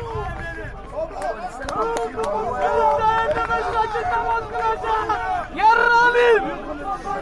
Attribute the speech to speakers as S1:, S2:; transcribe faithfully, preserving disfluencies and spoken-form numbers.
S1: Senin sayende beş vakit namaz kılacağım. Yarın alayım.